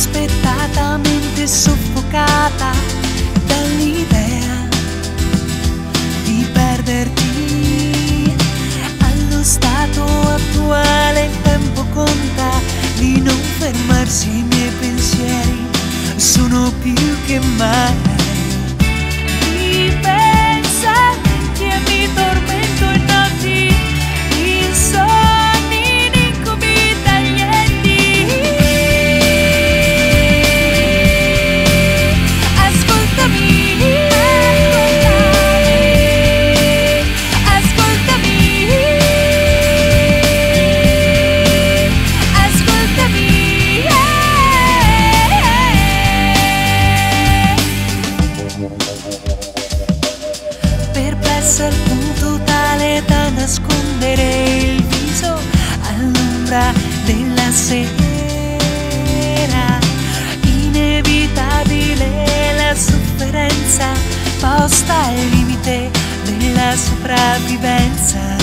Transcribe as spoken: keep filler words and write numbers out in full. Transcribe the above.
inaspettatamente soffocata dall'idea di perderti. Allo stato attuale il tempo conta, di non fermarsi i miei pensieri sono più che mai. Mi pensa che mi tormento in notti insonni, in incubi taglienti. Ascoltami, ascoltami, ascoltami, perplessa al punto tale da nascondere il viso all'ombra della sera. Inevitabile la sofferenza posta al limite della sopravvivenza.